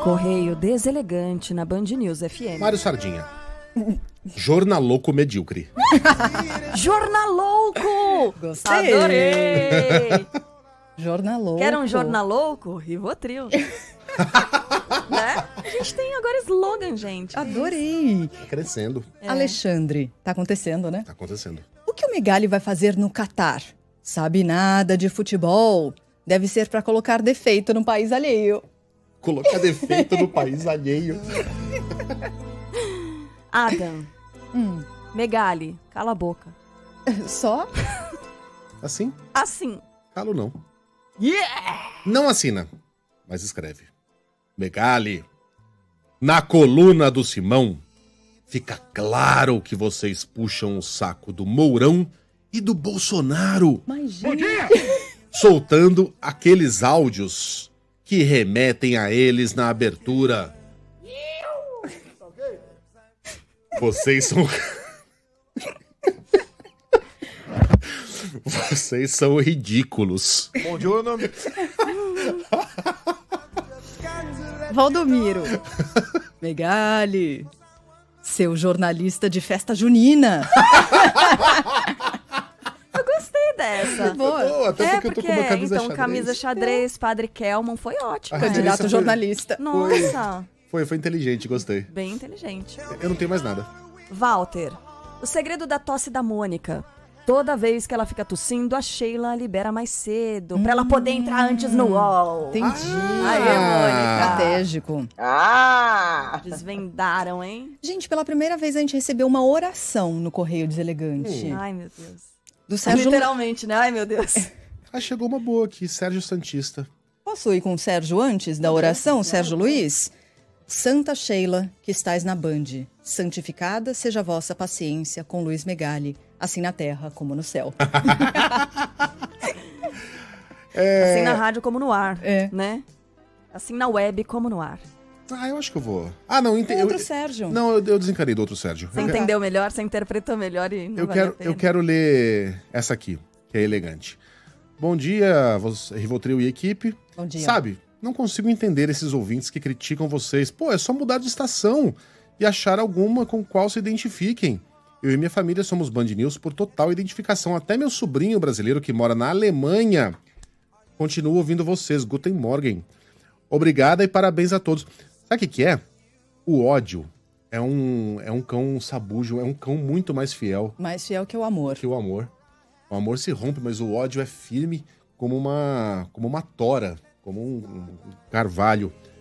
Correio deselegante na Band News FM. Mário Sardinha. Jornalouco medíocre. Jornalouco! Gostei. Adorei! Jornalouco. Quer um jornalouco? Rivotril. Né? A gente tem agora slogan, gente. Adorei. Tá crescendo. Alexandre, tá acontecendo, né? Tá acontecendo. O que o Megali vai fazer no Catar? Sabe nada de futebol. Deve ser pra colocar defeito no país alheio. Colocar defeito no país alheio. Adam. Megali, cala a boca. Só? Assim? Assim. Calo não. Yeah! Não assina, mas escreve. Megali, na coluna do Simão, fica claro que vocês puxam o saco do Mourão e do Bolsonaro, Mas, gente... soltando aqueles áudios que remetem a eles na abertura. Vocês são... Vocês são ridículos. Bom dia, nome. Valdomiro. Megali. Seu jornalista de festa junina. Eu gostei dessa. Boa. Até porque eu tô com uma camisa então, xadrez. camisa xadrez, Padre Kelman, foi ótimo. Candidato foi- jornalista. Nossa, Foi inteligente, gostei. bem inteligente. Eu não tenho mais nada. Walter, o segredo da tosse da Mônica. Toda vez que ela fica tossindo, a Sheila libera mais cedo, pra ela poder entrar antes no UOL. Entendi. Aê, Mônica. Estratégico. Desvendaram, hein? Gente, pela primeira vez a gente recebeu uma oração no Correio Deselegante. Ai, meu Deus. Do Sérgio... Literalmente, né? Ai, meu Deus. Ah, chegou uma boa aqui, Sérgio Santista. Posso ir com o Sérgio antes da oração, Sérgio Luiz? Santa Sheila, que estais na Band, santificada seja a vossa paciência com Luiz Megali, assim na terra como no céu. Assim na rádio como no ar, É. né? Assim na web como no ar. Ah, eu acho que eu vou. Ah, não, entendi. Outro Sérgio. Não, eu desencanei do outro Sérgio. Você entendeu melhor, você interpretou melhor e não vale a pena. Eu quero ler essa aqui, que é elegante. Bom dia, Rivotril e equipe. Bom dia. Sabe, não consigo entender esses ouvintes que criticam vocês. Pô, é só mudar de estação e achar alguma com qual se identifiquem. Eu e minha família somos Band News por total identificação. Até meu sobrinho brasileiro que mora na Alemanha continua ouvindo vocês. Guten Morgen. Obrigada e parabéns a todos. Sabe o que é? O ódio é um cão sabujo, é um cão muito mais fiel Mais fiel que o amor. que o amor. O amor se rompe, mas o ódio é firme como uma tora, como um carvalho.